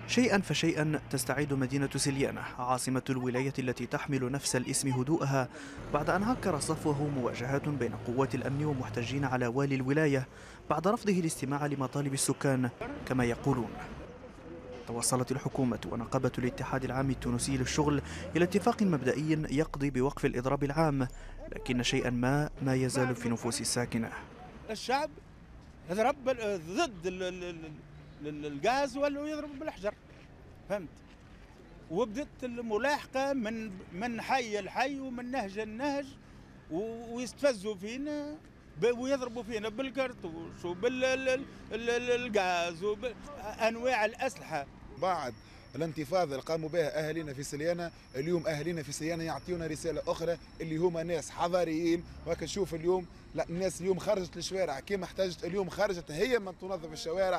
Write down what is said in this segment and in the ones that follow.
شيئا فشيئا تستعيد مدينة سليانة عاصمة الولاية التي تحمل نفس الاسم هدوءها بعد أن عكر صفوه مواجهات بين قوات الأمن ومحتجين على والي الولاية بعد رفضه الاستماع لمطالب السكان كما يقولون. توصلت الحكومة ونقابة الاتحاد العام التونسي للشغل إلى اتفاق مبدئي يقضي بوقف الإضراب العام، لكن شيئا ما يزال في نفوس الساكنة. الشعب يضرب ضد الغاز ولا يضرب بالحجر، فهمت؟ وبدت الملاحقة من حي لحي ومن نهج لنهج، ويستفزوا فينا ويضربوا فينا بالكرتوش وبالغاز وبأنواع الأسلحة. بعد الانتفاضة اللي قاموا بها أهالينا في سليانة، اليوم أهالينا في سليانة يعطيونا رسالة أخرى اللي هما ناس حضاريين. وهكا نشوف اليوم لا، الناس اليوم خرجت للشوارع كما احتاجت، اليوم خرجت هي من تنظف الشوارع.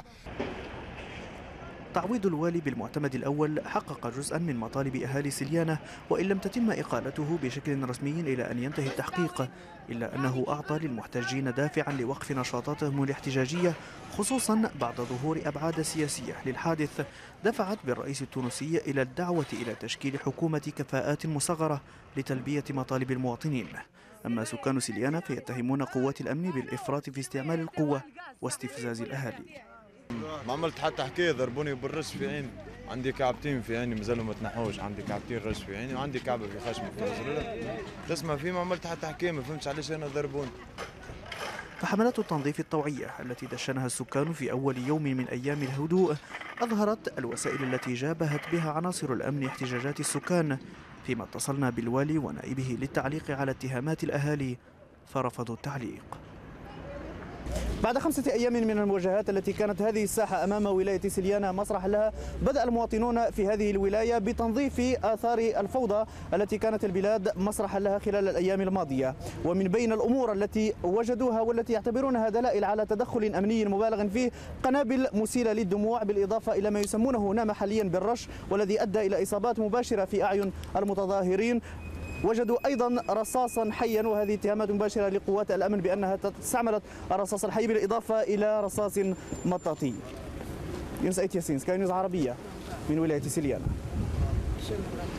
تعويض الوالي بالمعتمد الأول حقق جزءا من مطالب أهالي سليانة، وإن لم تتم إقالته بشكل رسمي إلى أن ينتهي التحقيق، إلا أنه أعطى للمحتجين دافعا لوقف نشاطاتهم الاحتجاجية، خصوصا بعد ظهور أبعاد سياسية للحادث دفعت بالرئيس التونسي إلى الدعوة إلى تشكيل حكومة كفاءات مصغرة لتلبية مطالب المواطنين. أما سكان سليانة فيتهمون قوات الأمن بالإفراط في استعمال القوة واستفزاز الأهالي. ما عملت حتى حكايه، ضربوني بالرش في عيني، عندي كعبتين في عيني مازالوا ما تنحوش، عندي كعبتين رش في عيني وعندي كعبه في خشمي تسمع فيه. ما عملت حتى حكايه، ما فهمتش علاش انا ضربوني. فحملات التنظيف الطوعية التي دشنها السكان في أول يوم من أيام الهدوء أظهرت الوسائل التي جابهت بها عناصر الأمن احتجاجات السكان، فيما اتصلنا بالوالي ونائبه للتعليق على اتهامات الأهالي فرفضوا التعليق. بعد 5 أيام من المواجهات التي كانت هذه الساحة أمام ولاية سليانة مسرح لها، بدأ المواطنون في هذه الولاية بتنظيف آثار الفوضى التي كانت البلاد مسرحا لها خلال الأيام الماضية. ومن بين الأمور التي وجدوها والتي يعتبرونها دلائل على تدخل أمني مبالغ فيه قنابل مسيلة للدموع، بالإضافة إلى ما يسمونه هنا محليا بالرش، والذي أدى إلى إصابات مباشرة في أعين المتظاهرين. وجدوا أيضا رصاصا حيا، وهذه اتهامات مباشرة لقوات الأمن بأنها استعملت الرصاص الحي بالإضافة إلى رصاص مطاطي. يونس أيت ياسين، سكاي نيوز عربية من ولاية سليانة.